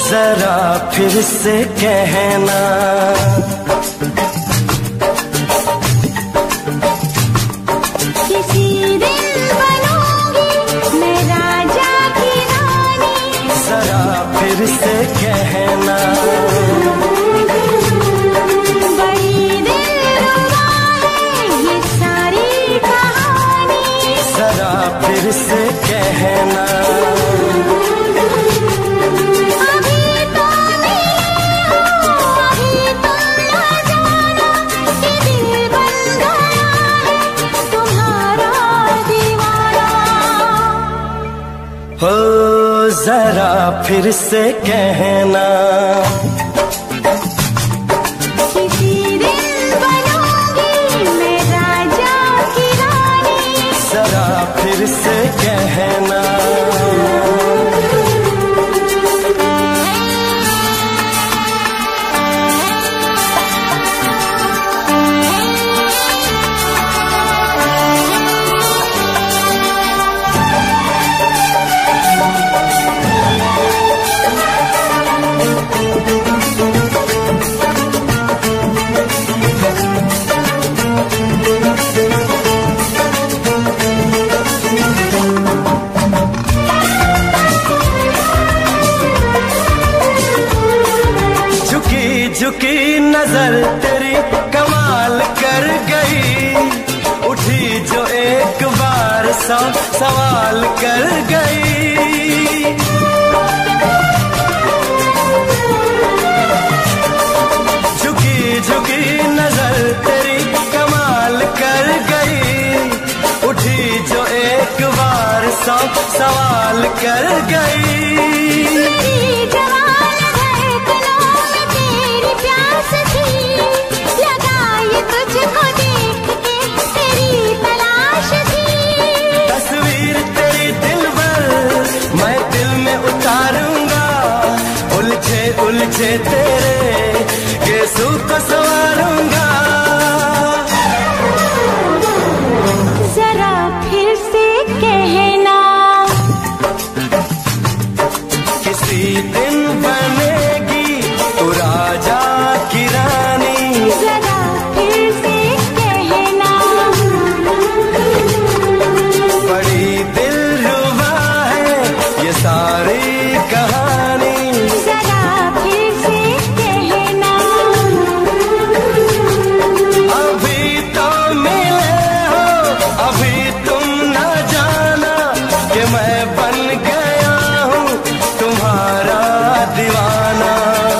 जरा फिर से कहना। किसी दिन बनूंगी मैं राजा की रानी, जरा फिर से कहना। बड़ी दिलरुबा है ये सारी कहानी, जरा फिर से कहना। हो जरा फिर से कहना। किसी दिन बनूंगी मैं राजा की रानी, जरा फिर से कहना। झुकी नजर तेरी कमाल कर गई, उठी जो एक बार सौ सवाल कर गई। झुकी झुकी नजर तेरी कमाल कर गई, उठी जो एक बार सौ सवाल कर गई। तस्वीर तेरी दिलबर मैं दिल में उतारूंगा, उलझे उलझे तेरे केसों को संवारूंगा। जरा फिर से कहना। किसी दिन बनेगी तू राजा की रानी, जरा फिर से कहना। बड़ी दिलरुबा है ये सारी कहानी, जरा फिर से कहना। अभी तो मिले हो अभी तुम न जाना कि मैं बन गया हूँ तुम्हारा दीवाना।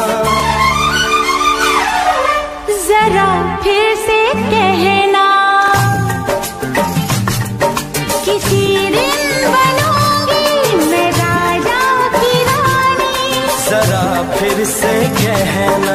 जरा फिर से कहना। किसी दिन बनूंगी मैं राजा की रानी, जरा फिर से कहना।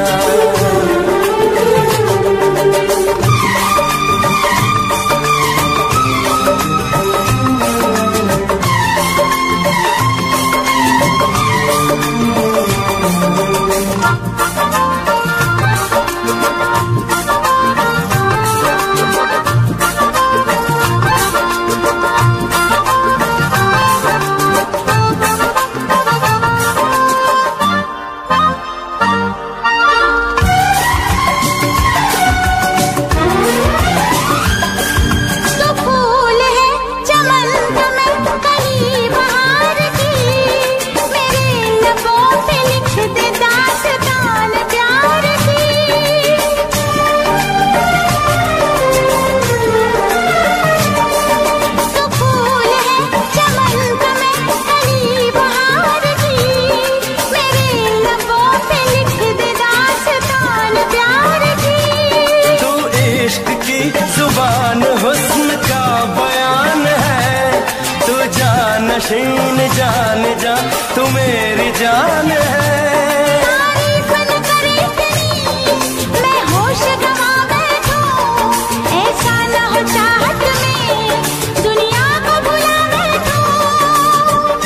जुबान हुस्न का बयान है, तू जानशीन जान जा तू मेरी जान है। तारीफ न करे तेरी मैं होश गवा बैठूं, ऐसा न हो चाहत में दुनिया को भुला बैठूं।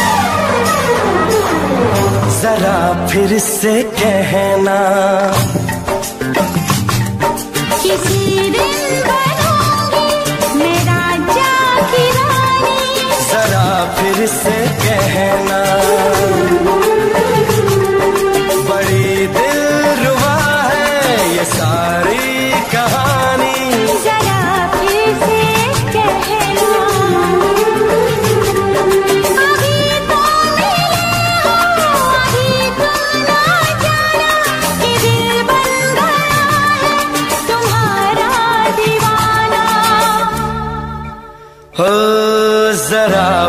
जरा फिर से कहना। किसी दिन बनूंगी मैं राजा की रानी, जरा फिर से कहना।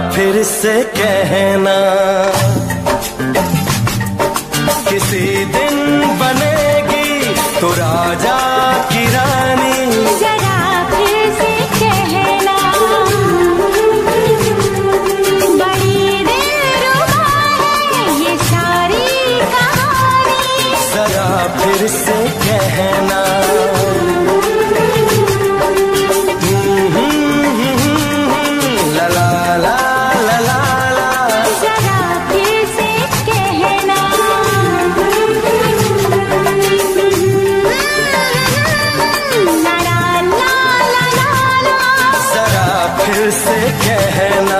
फिर से कहना, किसी दिन बनेगी तो राजा की रानी। जरा फिर से कहना, बड़ी दिलरुबा है ये सारी कहानी। जरा फिर से कहना, ला ला ला ला ला ला। जरा फिर से कहना, ला ला ला ला ला। जरा फिर से कहना।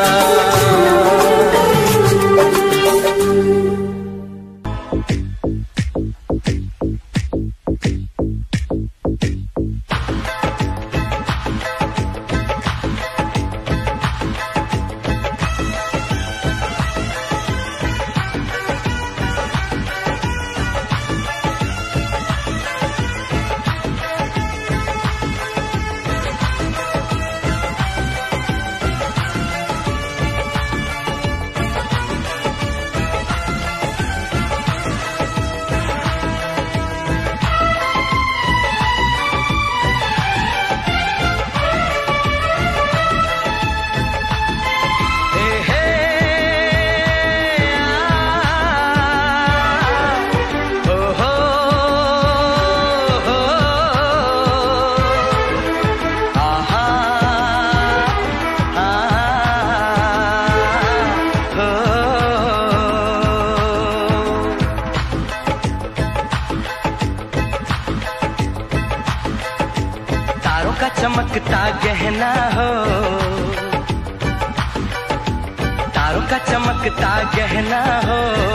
चमकता गहना हो, तारों का चमकता गहना हो,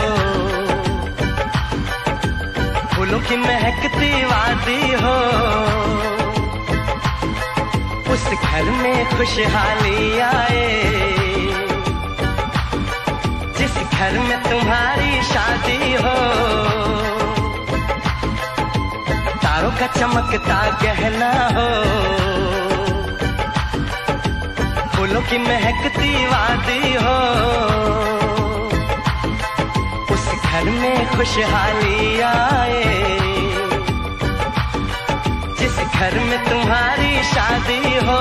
फूलों की महकती वादी हो। उस घर में खुशहाली आए जिस घर में तुम्हारी शादी हो। तारों का चमकता गहना हो, फूलों की महकती वादी हो। उस घर में खुशहाली आए जिस घर में तुम्हारी शादी हो।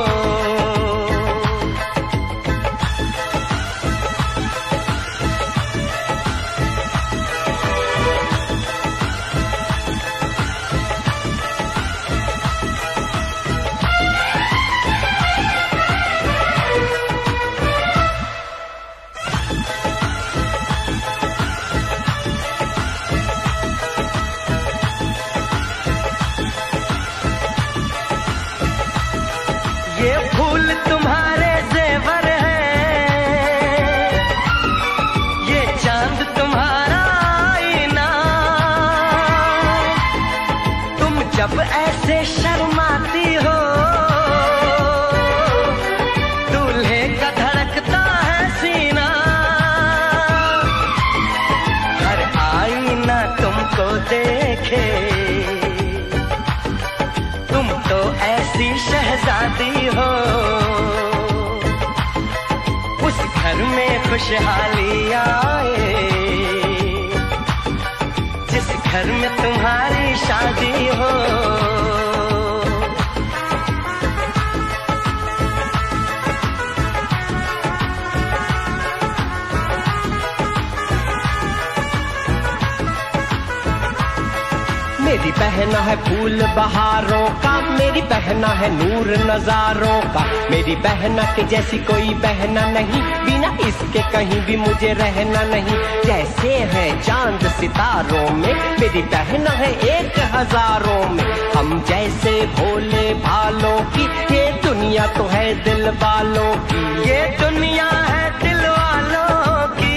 ये फूल तुम्हारे जेवर है, ये चांद तुम्हारा आईना। तुम जब ऐसे शर्माती हो, दूल्हे का धड़कता है सीना। हर आईना तुमको देखे, तुम तो ऐसी शहजादी हो। उस घर में खुशहाली आए जिस घर में तुम्हारी शादी हो। मेरी बहना है फूल बहारों का, मेरी बहना है नूर नजारों का। मेरी बहना के जैसी कोई बहना नहीं, बिना इसके कहीं भी मुझे रहना नहीं। जैसे है चांद सितारों में, मेरी बहना है 1000 में। हम जैसे भोले भालों की, ये दुनिया तो है दिल वालों की। ये दुनिया है दिल वालों की,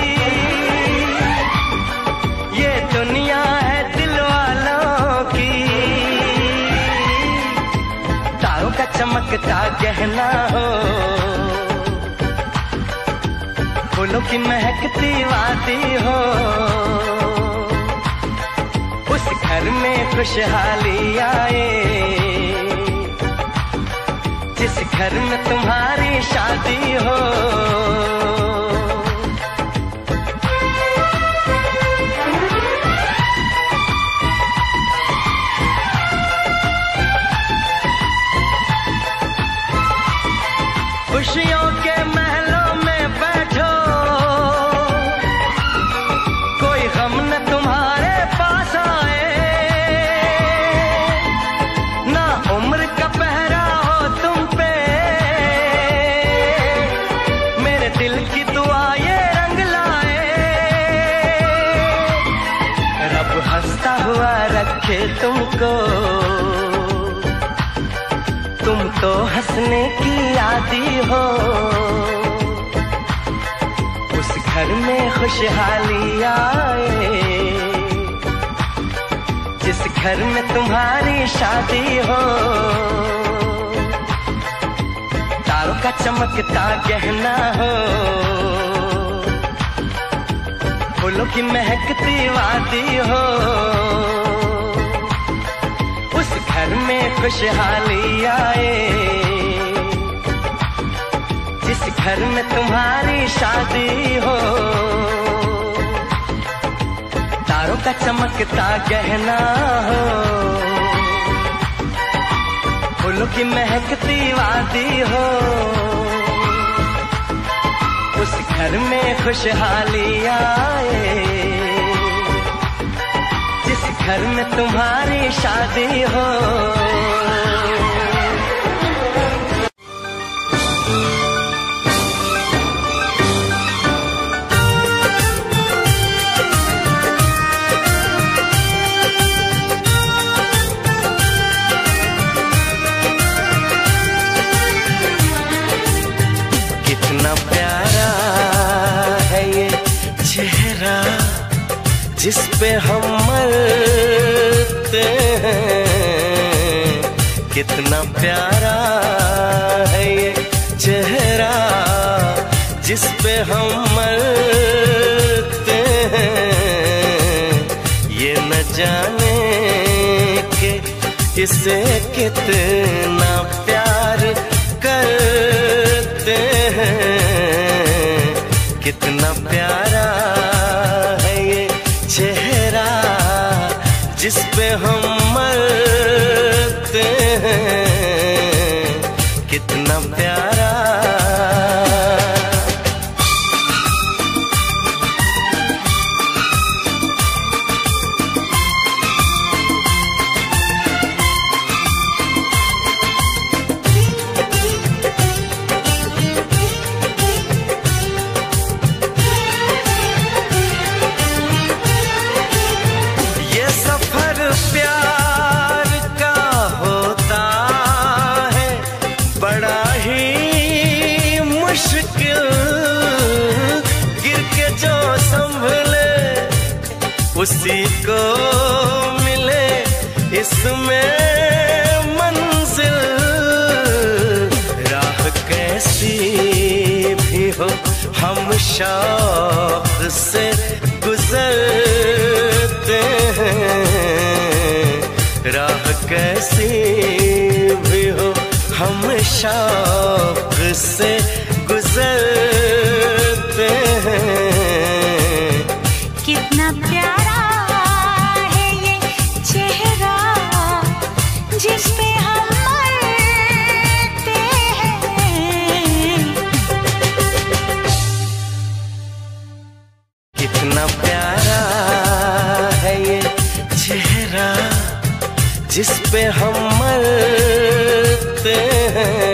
ये दुनिया है दिल वालों की। तारों का चमकता गहना हो, फूलों की महकती वादी हो। उस घर में खुशहाली आए जिस घर में तुम्हारी तुम्हारी शादी हो। खुशियों के महलों में बैठो, कोई गम न तुम्हारे पास आए, ना उम्र का पहरा हो तुम पे, मेरे दिल की दुआ ये रंग लाए। रब हंसता हुआ रखे तुमको, तुम तो हंसने की आदी हो। उस घर में खुशहाली आए, जिस घर में तुम्हारी शादी हो। तारों का चमकता गहना हो, फूलों की महकती वादी हो। घर में खुशहाली आए, जिस घर में तुम्हारी शादी हो। तारों का चमकता गहना हो, फूलों की महकती वादी हो। उस घर में खुशहाली आए, घर में तुम्हारी शादी हो। कितना प्यारा है ये चेहरा जिस पे हम मरते हैं। कितना प्यारा है ये चेहरा जिस पे हम मरते हैं। ये न जाने कि इसे कितना प्यार करते हैं। कितना प्यारा चेहरा जिस पे हम मरते हैं। कितना प्यारा उसी को मिले इसमें मंजिल। राह कैसी भी हो हम शौक से गुजरते हैं। राह कैसी भी हो हम शौक से गुजरते हैं। कितना प्यारा है ये चेहरा जिस पे हम मरते हैं। कितना प्यारा है ये चेहरा जिस पे हम मरते हैं।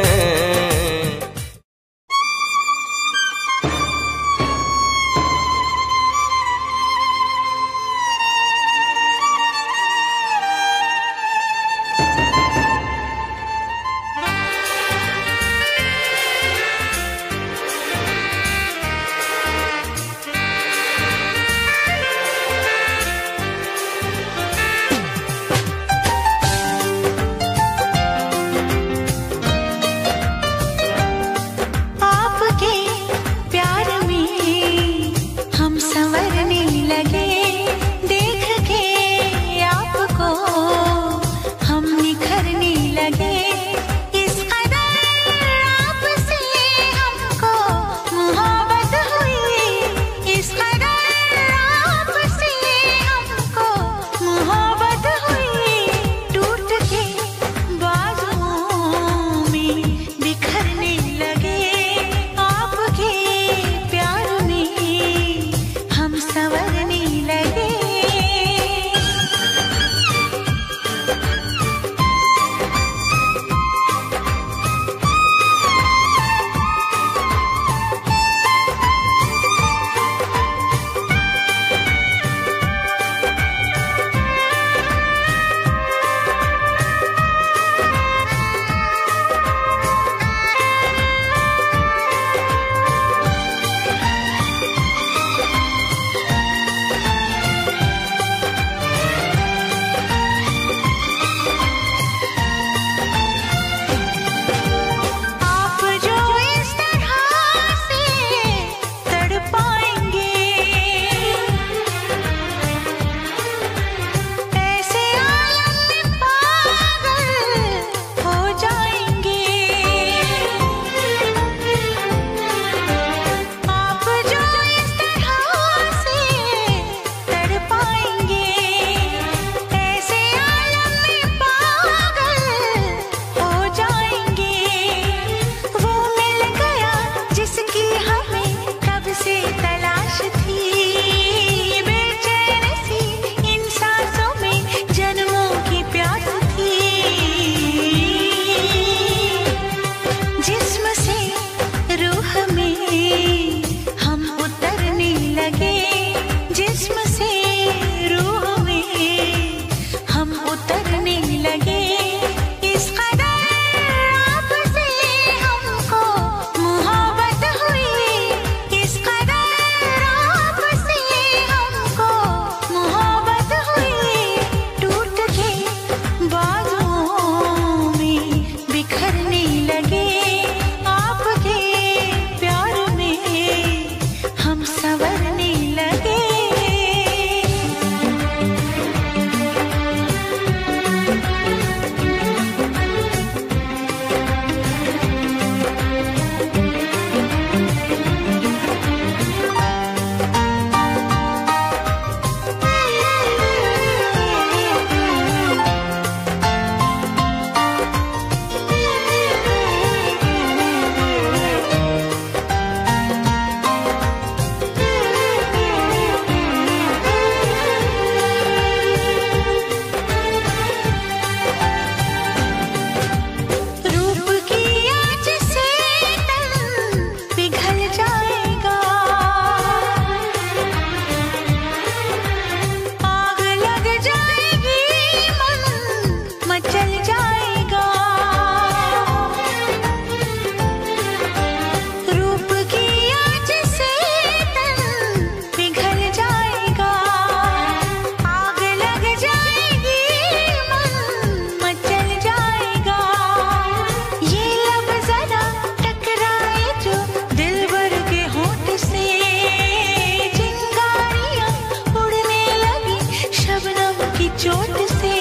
चोट से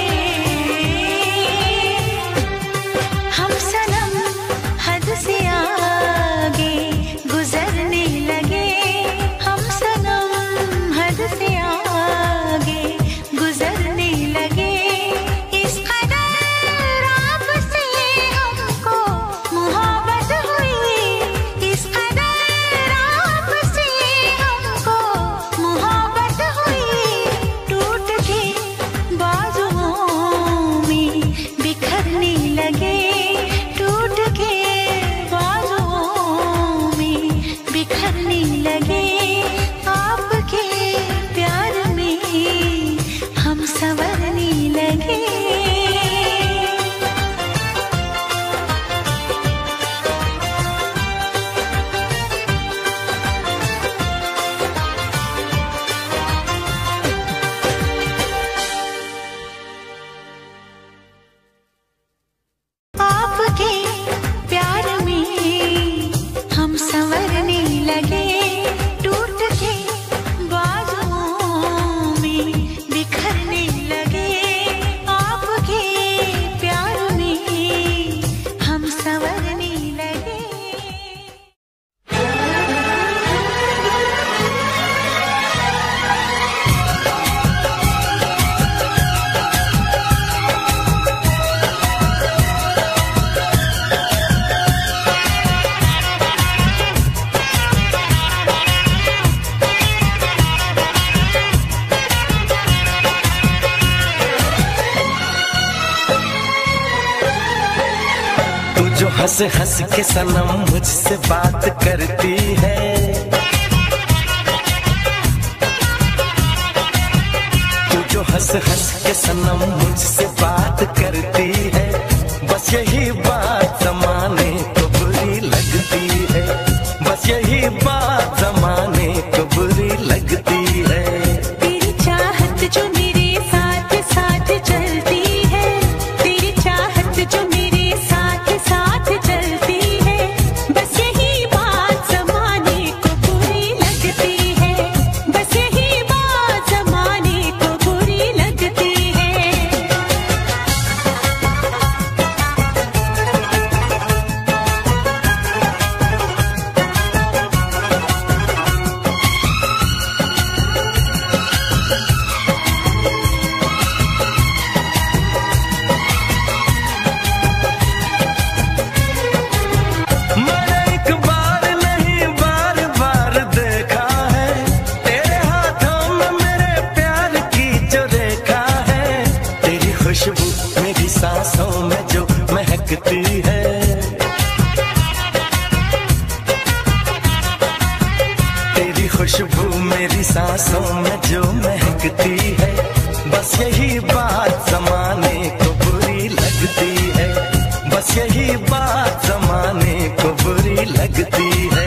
हम सनम हद से आगे गुजरने लगे, हम सनम हद से आगे गुजरने लगे। इस कदर आपसे हमको मोहब्बत हुई, इस कदर आपसे हमको मोहब्बत हुई। टूट के बाजुओं में बिखरने लगे, टूट के बाजुओं में बिखरने लगे। आपके प्यार में हम संवरने लगे। आपके प्यार में हम संवरने लगे, टूट के बाजुओं में बिखरने लगे। आपके प्यार में हम संवरने लगे। तू जो हंस हंस के सनम मुझसे बात करती है, तू जो हंस हंस के सनम मुझसे बात करती है। बस यही बात जमाने को बुरी लगती है, बस यही बात जमाने को बुरी लगती है। तेरी चाहत जो मेरे साथ साथ चलती है, तेरी चाहत जो मेरे साथ साथ चलती है। बस यही बात जमाने को बुरी लगती है, बस यही बात जमाने को बुरी लगती है। मैंने एक बार नहीं बार बार देखा है, तेरे हाथों में मेरे प्यार की जो रेखा है। तेरी खुशबू मेरी सांसों में जो महकती है, तेरी खुशबू मेरी सांसों में जो महकती है। बस यही बात जमाने को बुरी लगती है, बस यही बात जमाने को बुरी लगती है।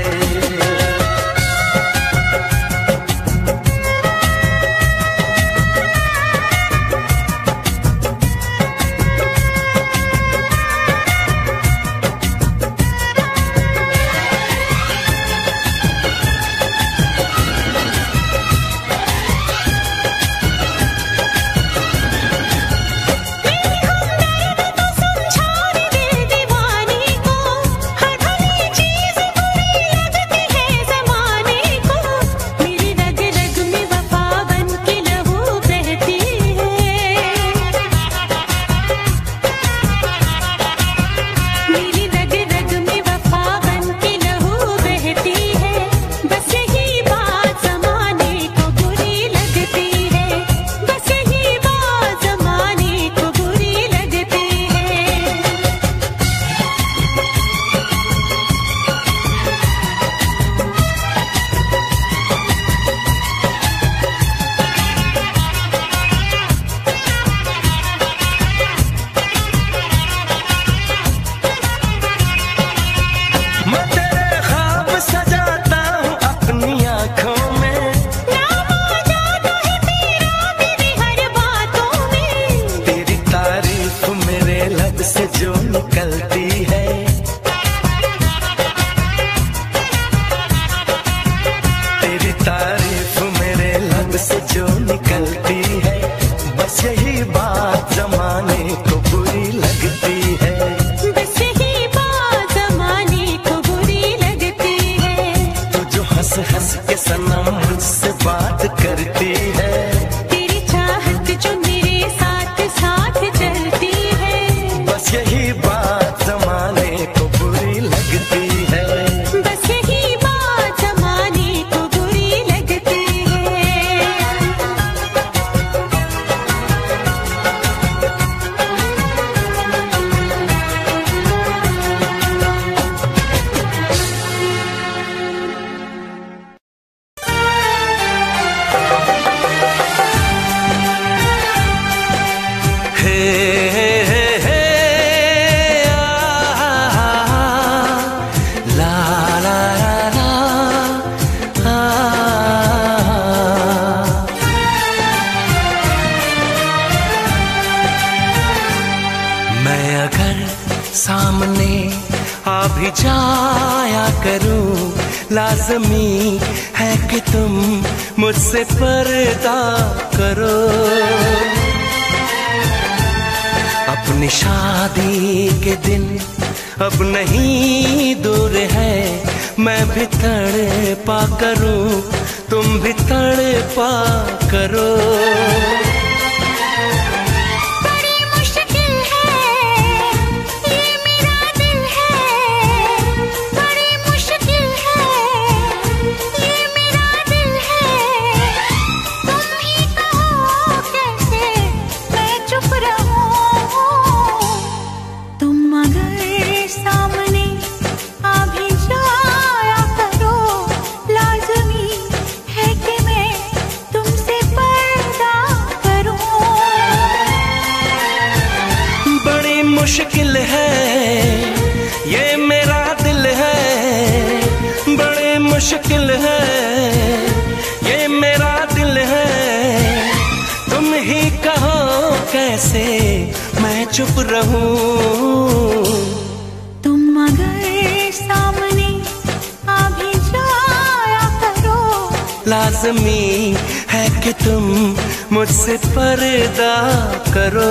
बस यही बात जमाने को बुरी लगती है, बस यही बात जमाने को बुरी लगती है। तू जो हंस हंस के सनम मुझसे बात करती है, तेरी चाहत जो मेरे साथ साथ चलती है, बस यही बात जमाने को बुरी लगती है। बस यही बात जमाने को बुरी लगती है। मैं अगर सामने आ भी जाया करूं, लाजमी है कि तुम मुझसे पर्दा करो। अपनी शादी के दिन अब नहीं दूर है, मैं भी तड़पा करूं, तुम भी तड़पा करो। बड़ी मुश्किल है ये मेरा दिल है, बड़ी मुश्किल है ये मेरा दिल है। तुम ही कहो कैसे मैं चुप रहूं, तुम अगर सामने आ भी जाया करो, लाजमी है कि मैं तुमसे पर्दा करूं। बड़ी मुश्किल है ये मेरा दिल है, बड़ी मुश्किल है ये मेरा दिल है। तुम ही कहो कैसे मैं चुप रहूं, तुम अगर सामने आ भी जाया करो, लाजमी है कि तुम मुझसे पर्दा करो।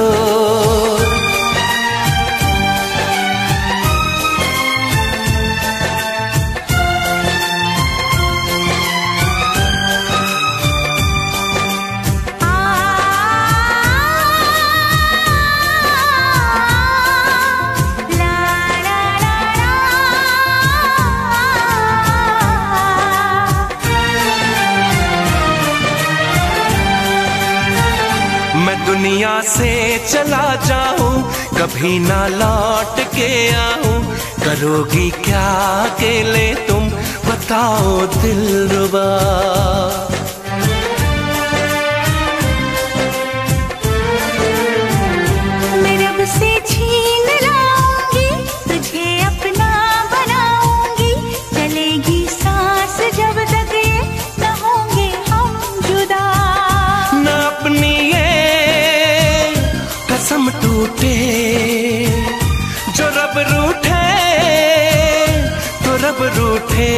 मैं दुनिया से चला जाऊं, कभी ना लौट के आऊं, करोगी क्या अकेले तुम बताओ दिलरुबा। मैं रब से छीन लाऊंगी, तुझे अपना बनाऊंगी, चलेगी सांस जब तक ये न होंगे हम जुदा। न अपनी ये कसम टूटे, जो रब रूठे तो रब रूठे।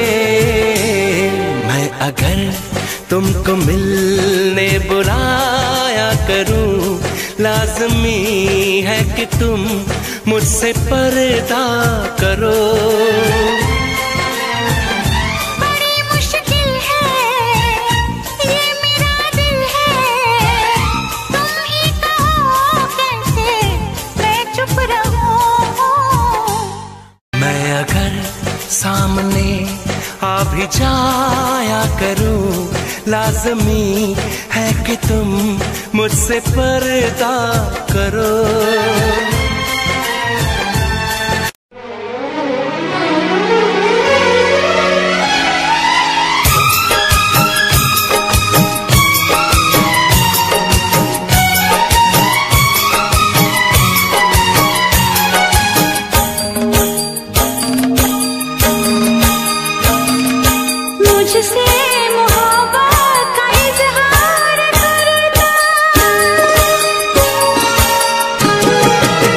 मैं अगर तुमको मिलने बुलाया करूं, लाजमी है कि तुम मुझसे पर्दा करो। बड़ी मुश्किल है ये मेरा दिल है, तुम ही कहो कैसे मैं चुप रहूं। मैं अगर सामने आ भी जाया करूं, लाजमी है कि तुम मुझसे पर्दा करो। मुझसे मोहब्बत का इजहार करता,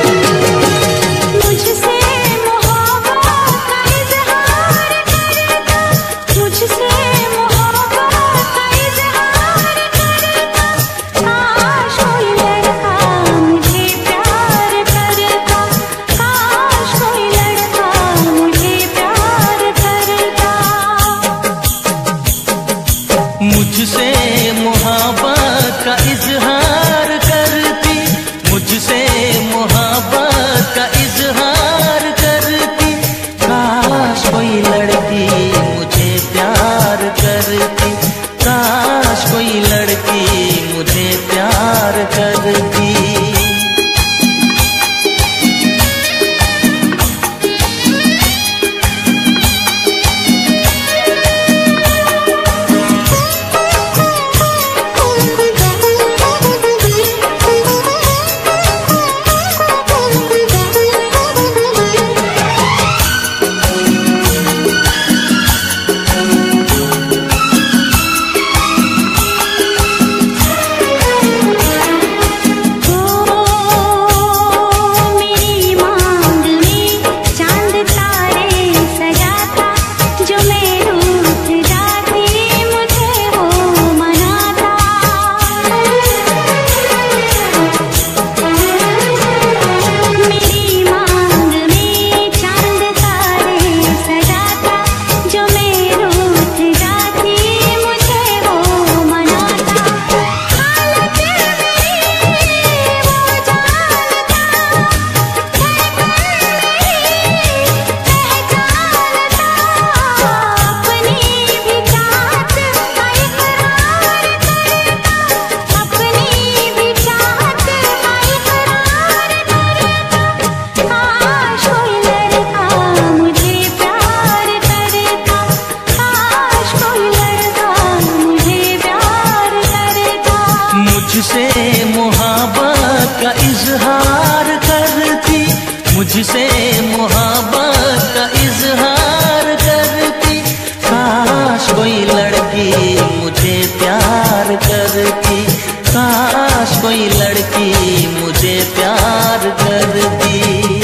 मोहब्बत का इजहार करती, मुझसे मोहब्बत का इजहार करती। काश कोई लड़की मुझे प्यार करती, काश कोई लड़की मुझे प्यार करती।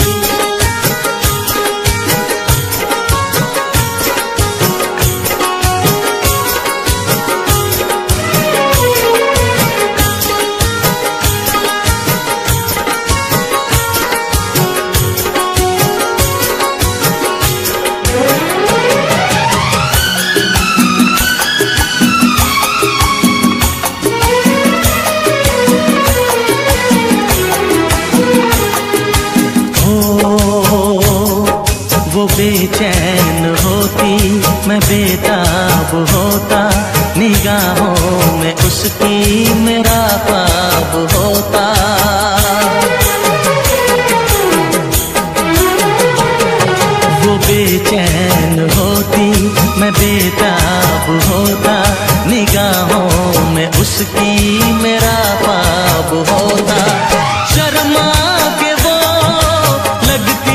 बेचैन होती मैं बेताब होता, निगाहों में उसकी मेरा ख्वाब होता। वो बेचैन होती मैं बेताब होता, निगाहों में उसकी मेरा ख्वाब होता। शर्मा के वो लगती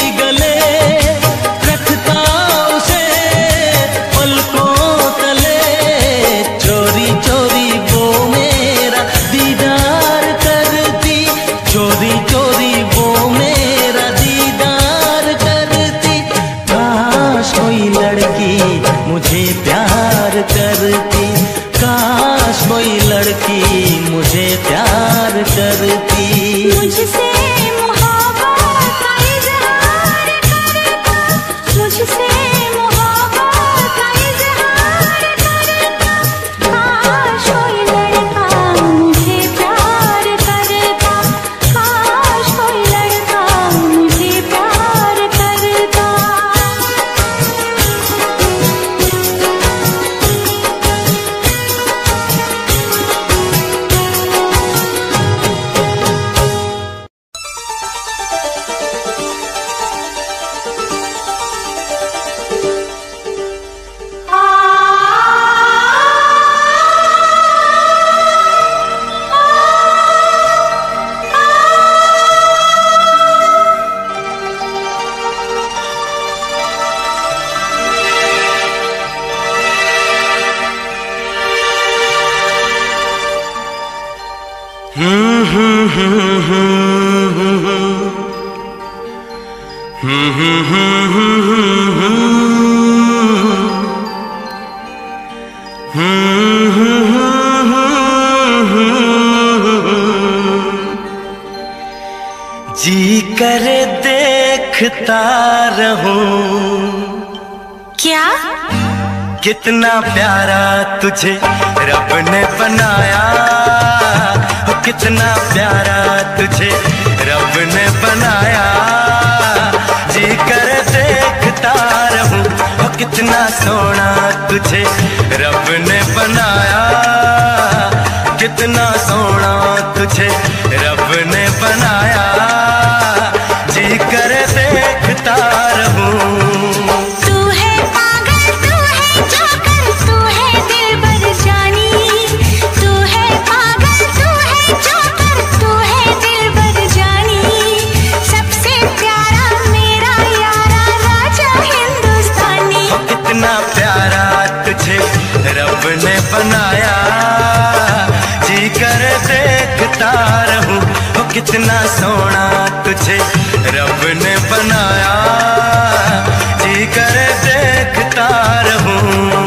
मुझे प्यार करती, काश कोई लड़की मुझे प्यार करती। मुझसे मोहब्बत का इजहार करता, मुझसे मोहब्बत का इजहार करता। काश कोई लड़का मुझे प्यार करता, काश कोई लड़का मुझे प्यार करता। जी करे देखता रहूं, क्या? कितना प्यारा तुझे रब ने बनाया, कितना प्यारा तुझे रब ने बनाया। जी कर देखता रहूं, कितना सोना तुझे रब ने बनाया, कितना सोना तुझे रब ने बनाया। जी कर देखता रहूं। तू है पागल, तू है जोकर, तू है दिलबर जानी। तू है पागल, तू है जोकर, तू है दिलबर जानी। सबसे प्यारा मेरा यारा राजा हिंदुस्तानी। कितना प्यारा तुझे रब ने बनाया। जी कर देखता रहूं, कितना सोना तुझे रब ने बनाया। जी कर देखता रहूं।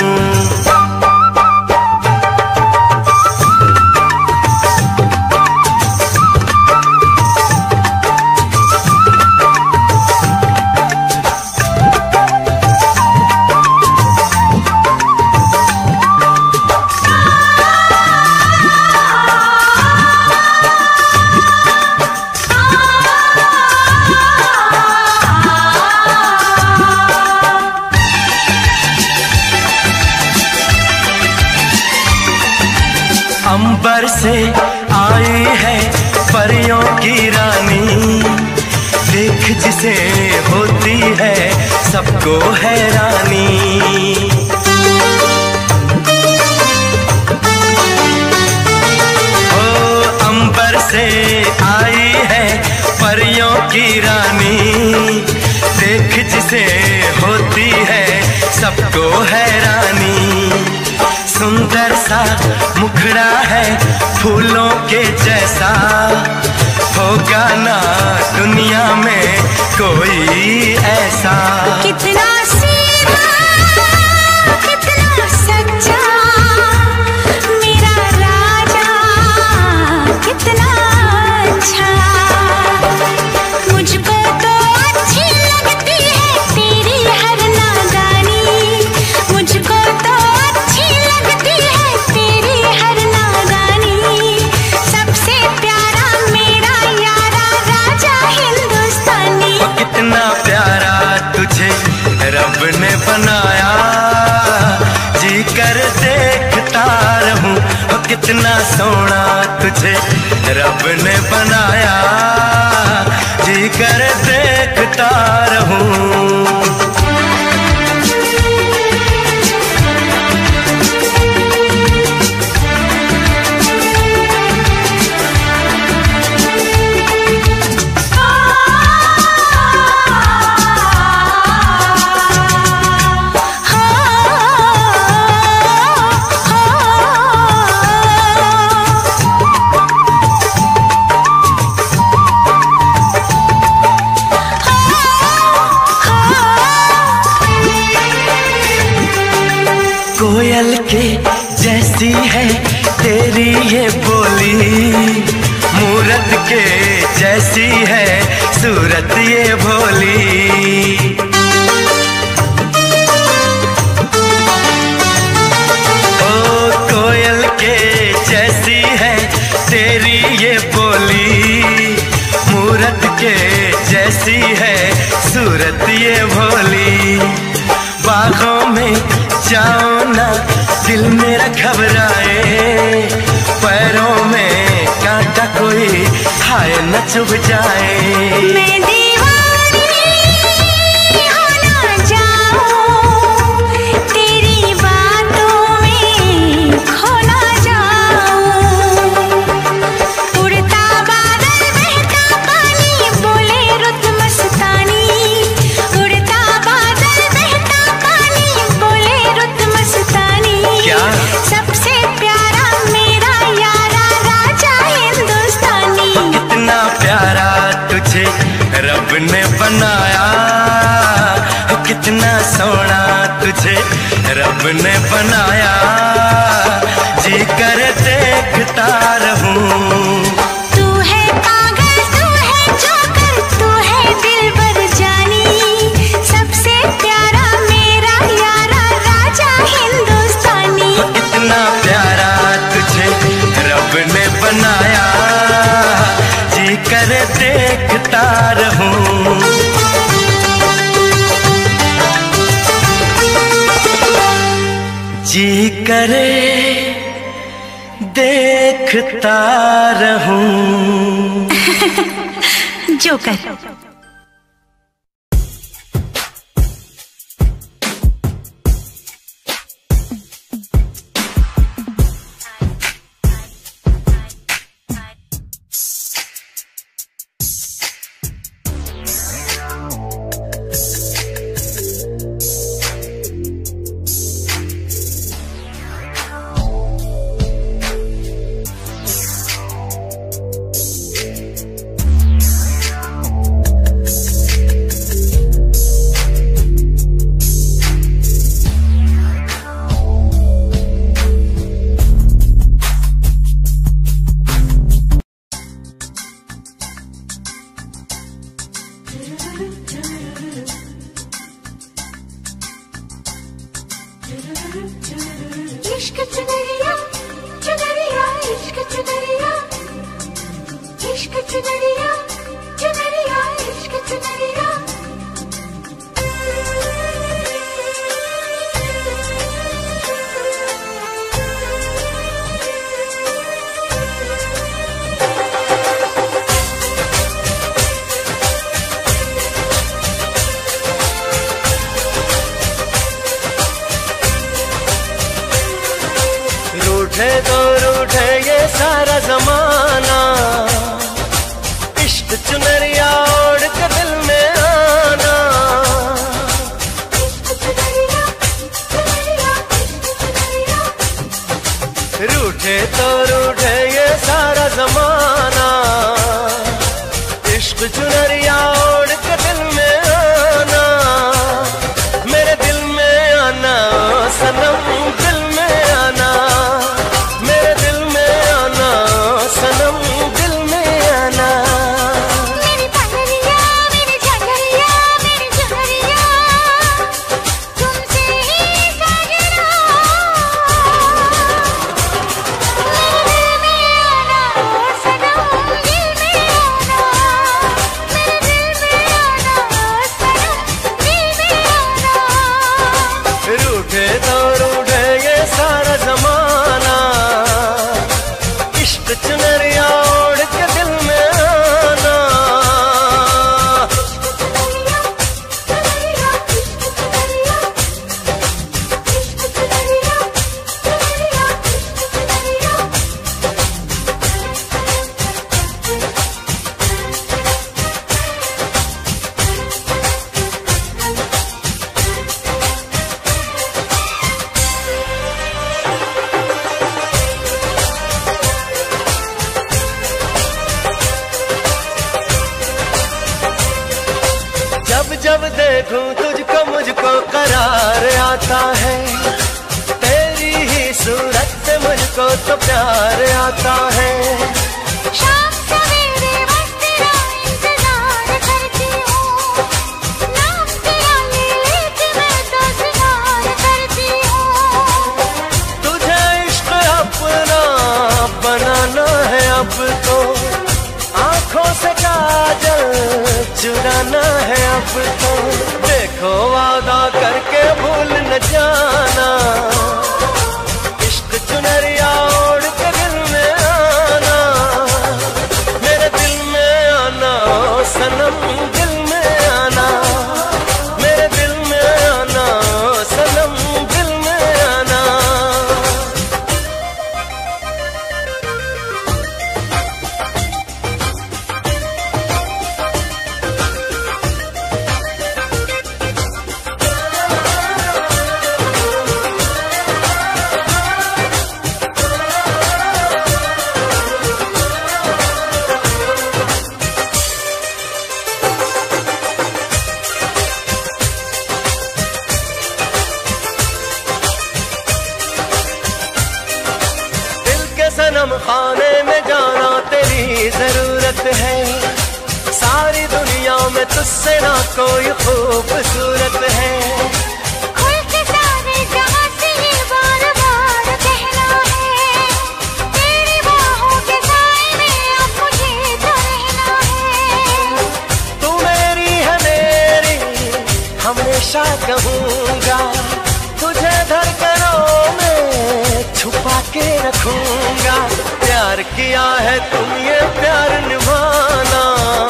अंबर से आई है परियों की रानी, देख जिसे होती है सबको हैरानी। ओ से आई है परियों की रानी, देख जिसे होती है सबको हैरानी। सुंदर सा मुखड़ा है फूलों के जैसा, होगा ना दुनिया में कोई ऐसा। कितना सीधा कितना सच्चा मेरा राजा, कितना अच्छा। मुझको तो अच्छी लगती है तेरी हर नादानी, मुझको तो अच्छी लगती है तेरी हर नादानी। सबसे प्यारा मेरा यारा राजा हिंदुस्तानी। कितना प्यारा तुझे रब ने बनाया, जी कर देखता रहूं। कितना सोना तुझे रब ने बनाया, जी कर देखता रहूं। कोयल के जैसी है तेरी ये बोली, मूरत के जैसी है सूरत ये भोली। ओ कोयल के जैसी है तेरी ये बोली, मूरत के जैसी है सूरत ये भोली। बागों में जाओ ना दिल मेरा घबराए, पैरों में कांटा कोई खाए न चुभ जाए। मैं दीवानी हो ना जाऊं, तेरी बातों में खो ना जाऊं। उड़ता बादल बहता पानी बोले रुत मस्तानी, उड़ता बादल बहता पानी बोले रुत मस्तानी। क्या? सबसे प्यारा मेरा यारा राजा हिंदुस्तानी। कितना प्यारा तुझे रब ने बनाया, कितना सोना तुझे रब ने बनाया, जी कर देखता रहूं। तू है पागल तू है जोकर तू है दिलबर जानी, सबसे प्यारा मेरा यारा राजा हिंदुस्तानी। कितना प्यारा तुझे रब ने बनाया, जी कर देखता रहूं। जी करे देखता रहूं। जोकर। इश्क चुनरिया चुनरिया इश्क चुनरिया, इश्क चुनरिया चुनरिया इश्क चुनरिया। रूठे तो रूठे ये सारा जमाना, देखूं तुझको मुझको करार आता है, तेरी ही सूरत से मुझको तो प्यार आता है। शाम सवेरे बस तेरा इंतजार करती हूँ, नाम तेरा ले लेके मैं तो सिंगार करती हूँ। तुझे इश्क अपना बनाना है अब तो, आंखों से काजल चुराना है अब तो। देखो वादा करके भूल न जाना, इश्क चुनरिया ओढ़ के दिल में आना, मेरे दिल में आना ओ सनम, दिल में आना, मेरे दिल में आना ओ सनम, दिल में आना। सनम खाने में जाना तेरी जरूरत है, सारी दुनिया में तुझसे ना कोई खूबसूरत है। खुल के सारे जहां से ये बार बार कहना है, तेरी बाहों के साए में अब मुझे तो रहना है। तू मेरी है मेरी हमेशा कहूँगा, तुझे धड़कनों में छुपा के रखूंगा। प्यार किया है तुम ये प्यार निभाना,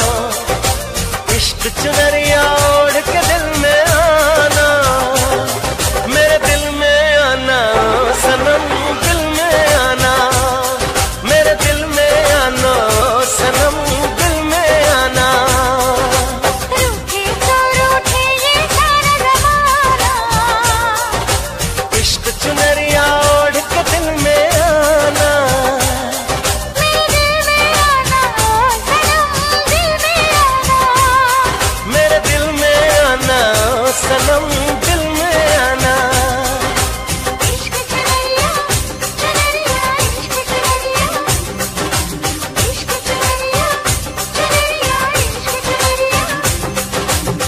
इश्क चुनरिया ओढ़ के दिल में आना, मेरे दिल में आना सनम, दिल में आना, मेरे दिल में आना सनम, दिल में आना। रूठे तो रूठे ये सारा ज़माना, इश्क चुनरिया ओढ़ के दिल में आना, मेरे दिल में आना सनम, दिल में आना, मेरे दिल में आना सनम, दिल में आना। इश्क चुनरिया चुनरिया, इश्क चुनरिया, इश्क चुनरिया चुनरिया, इश्क चुनरिया।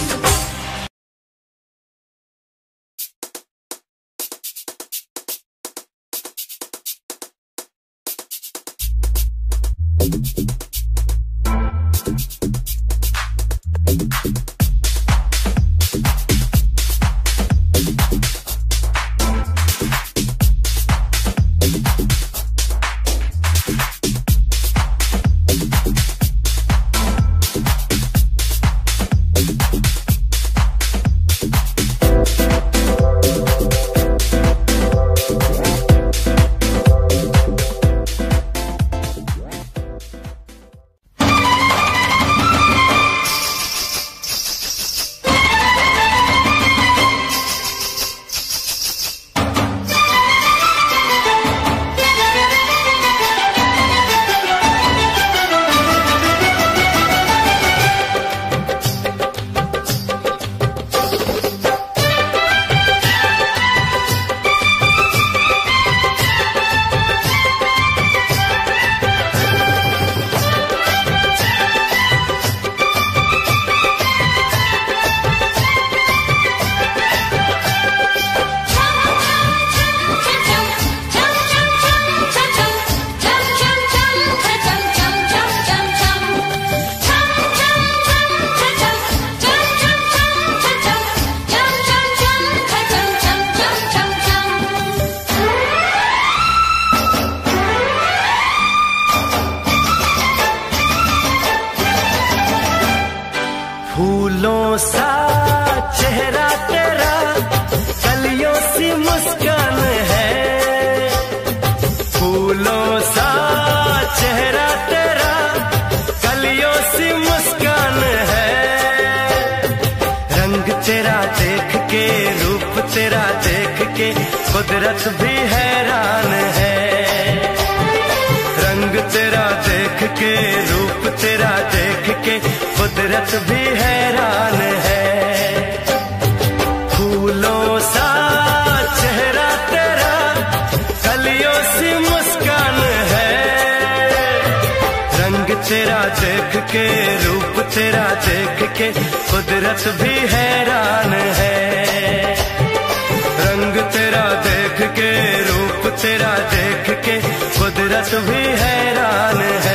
फूलों सा चेहरा तेरा, कलियों सी मुस्कान है। फूलों सा चेहरा तेरा, कलियों सी मुस्कान है। रंग तेरा देख के, रूप तेरा देख के, कुदरत भी हैरान है। रंग तेरा देख के, रूप तेरा देख के, कुदरत भी हैरान है। तेरा देख के, रूप तेरा देख के कुदरत भी हैरान है। रंग तेरा देख के, रूप तेरा देख के कुदरत भी हैरान है।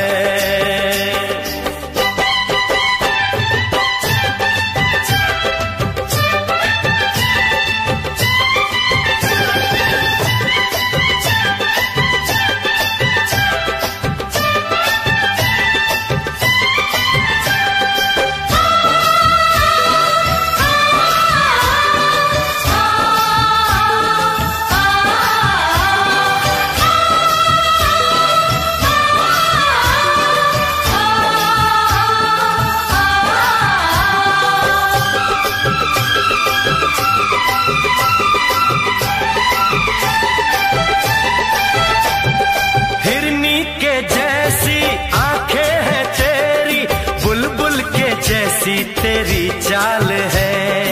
तेरी चाल है,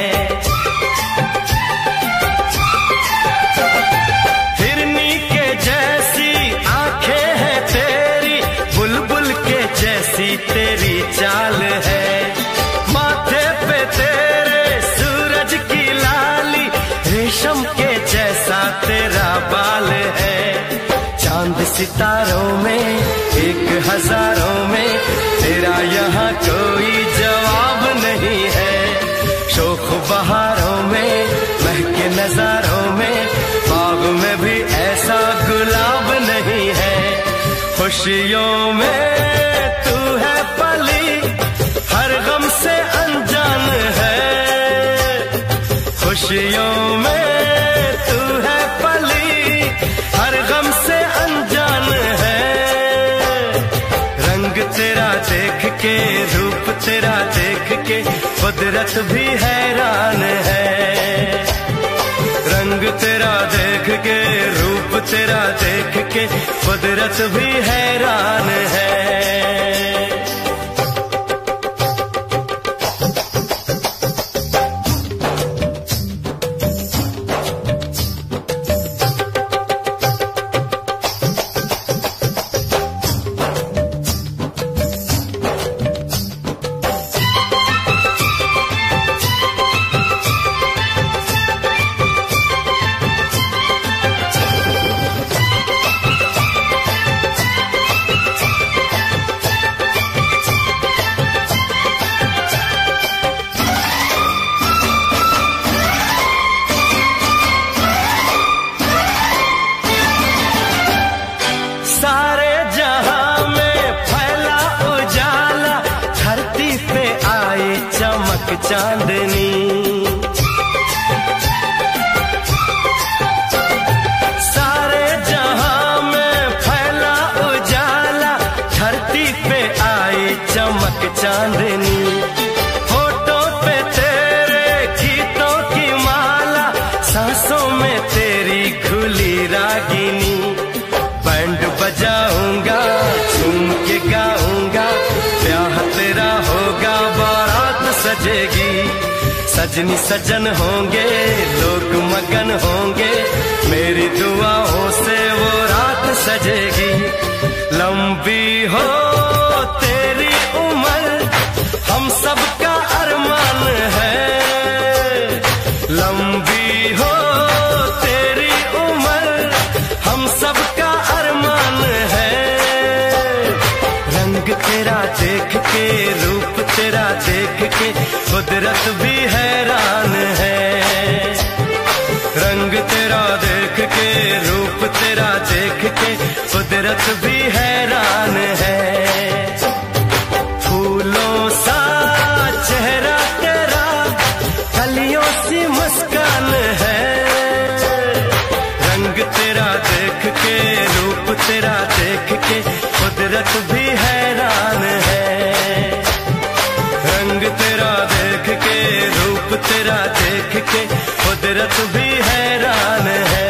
हिरनी के जैसी आंखें हैं तेरी, बुलबुल के जैसी तेरी चाल है। माथे पे तेरे सूरज की लाली, रेशम के जैसा तेरा बाल है। चांद सितारों में, एक हजारों में तेरा यहाँ कोई जवाब नहीं है। शोख बहारों में, महके नजारों में, बाग में भी ऐसा गुलाब नहीं है। खुशियों में तू है पली, हर गम से अनजान है। खुशियों में तू है पली, हर गम से अनजान है। रंग तेरा देख के, रूप तेरा देख के कुदरत भी हैरान है। रंग तेरा देख के, रूप तेरा देख के कुदरत भी हैरान है। चांदनी सारे जहां में फैला उजाला, धरती पे आई चमक चांदनी। होठों पे तेरे गीतों की माला, सांसों में तेरी खुली रागिनी। बैंड बजाऊंगा, झूम के गाऊंगा, ब्याह तेरा होगा, बारात सजेगी। सजनी सजन होंगे, लोग मगन होंगे, मेरी दुआओं से वो रात सजेगी। लंबी हो तेरी उम्र, हम सबका अरमान है। लंबी हो तेरी उम्र, हम सबका अरमान है। रंग तेरा देख के, रूप तेरा देख के कुदरत भी हैरान है। रंग तेरा देख के, रूप तेरा देख के कुदरत भी हैरान है। फूलों सा चेहरा तेरा, कलियों सी मुस्कान है। रंग तेरा देख के, रूप तेरा देख के कुदरत भी हैरान है। रंग तेरा देख के, रूप तेरा देख के कुदरत भी हैरान है।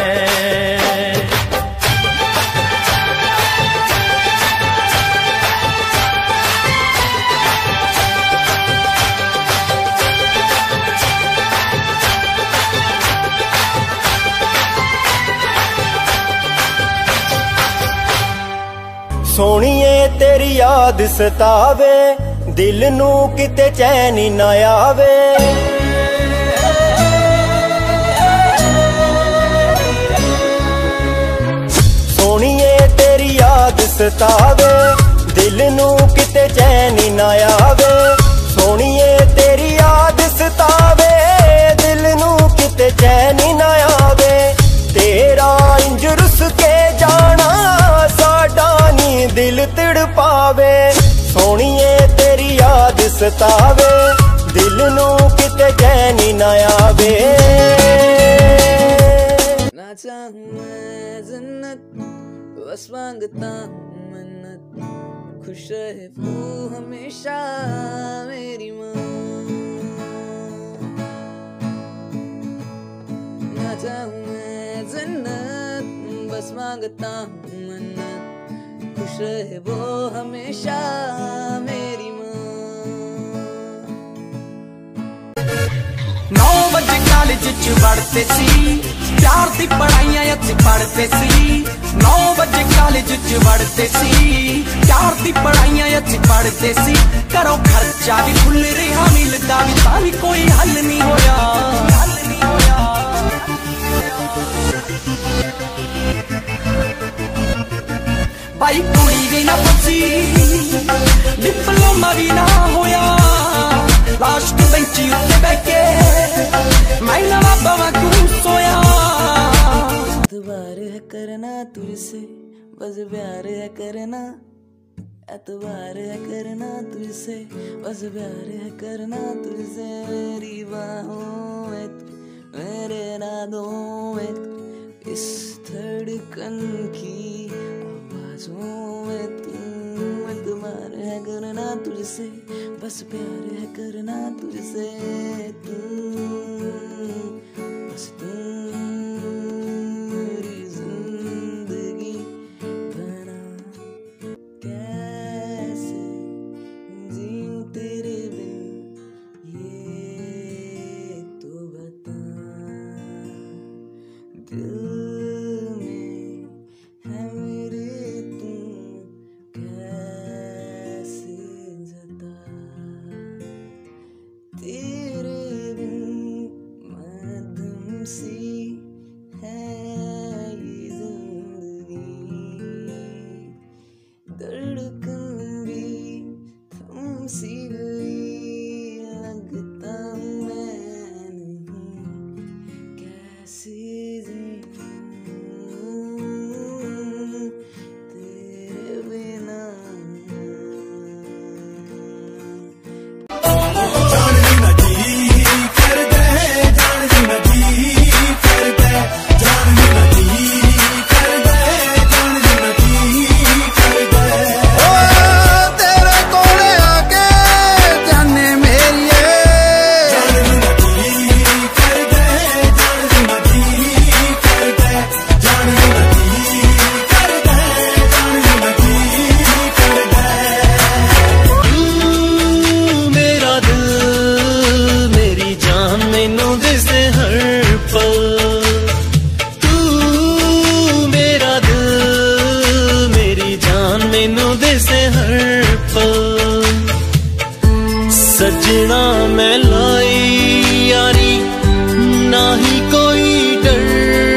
सोनिए तेरी याद सतावे, दिल नू किते चैन ना आवे। सोनिए तेरी याद सतावे, दिल नू किते चैन ना आवे। सोनिए तेरी याद सतावे, दिल नू किते चैन ना आवे। तेरा इंज रुस के जाना साडा नी दिल तड़पावे। सोनिए तेरी याद सतावे, दिल नू किते चैन ना आवे। ना चाहूं मैं जन्नत, बस मांगता हूँ मन्नत, खुश रहे वो हमेशा मेरी माँ। ना चाहूं मैं जन्नत, बस मांगता हूँ मन्नत, खुश रहे वो हमेशा मेरी माँ। 9 बजे कॉलेज च पढ़ते सी, प्यार दी पढ़ाइयां अच पढ़ते सी। 9 बजे कॉलेज च पढ़ते सी, प्यार दी पढ़ाइयां अच पढ़ते सी। घरों खर्चा भी खुल रहा, मिलदा भी तां भी कोई हल नहीं होया। भाई कुड़ी भी ना बची, डिप्लोमा भी ना होया। लास्ट बेंच उत्ते बैठे मैं नवा पवा क्यों सोया। एतबार है करना तुझसे, बस प्यार है करना। एतबार है करना तुझसे, बस प्यार है करना तुझसे। मेरी बाहों में तू, मेरे नादों में तू, इस धड़कन की आवाजों में तू। एतबार है करना तुझसे, बस प्यार है करना तुझसे। तू बस तू मेरी जिंदगी बना। कैसे जीऊं तेरे बिन, ये तो बता। दिल में है मेरे तू, कैसे जता। तेरे बिन मध्यम सी है ये जिंदगी। धड़कन भी थम सी गई, लगता मैं नहीं कैसे जीऊं तेरे बिना। सजना मैं लाई यारी, ना ही कोई डर।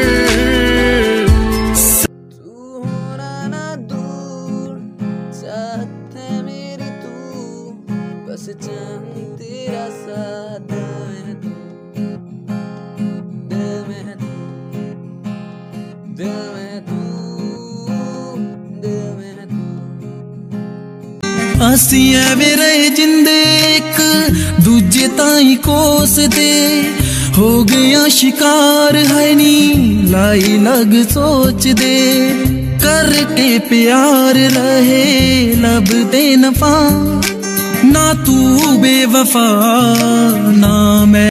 तू होना ना दूर, साथ है मेरी तू, बस चाहूं तेरा साथ। दिल में है तू, दिल में है तू, दिल में है तू। ਅਸੀਂ ਐਵੇਂ ਰਹੇ ਜਿੰਦੇ ਇੱਕ ਦੂਜੇ ਤਾਈਂ ਕੋਸਦੇ ਹੋ ਗਿਆ ਸ਼ਿਕਾਰ ਹੈ ਨੀ ਲਾਈ ਲਗ ਸੋਚਦੇ ਕਰਕੇ ਪਿਆਰ ਰਹੇ ਲੱਭਦੇ ਨਫਾ ਨਾ ਤੂੰ ਬੇਵਫਾ ਨਾ ਮੈਂ।